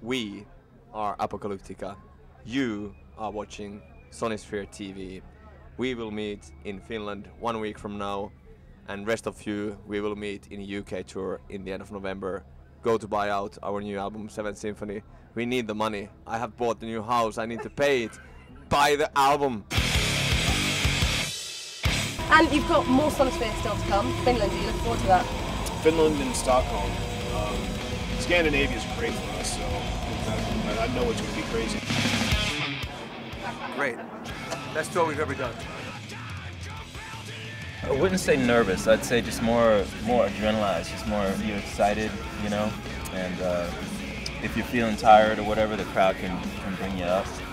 We are Apocalyptica. You are watching Sonisphere TV. We will meet in Finland 1 week from now, and rest of you we will meet in UK tour in the end of November. Go to buy out our new album, 7th Symphony. We need the money. I have bought the new house. I need to pay it. Buy the album. And you've got more Sonisphere still to come. Finland, do you look forward to that? Finland and Stockholm. Scandinavia is great for us, so I know it's going to be crazy. Great. Best tour we've ever done. I wouldn't say nervous. I'd say just more adrenalized. Just more you're excited, you know. And if you're feeling tired or whatever, the crowd can bring you up.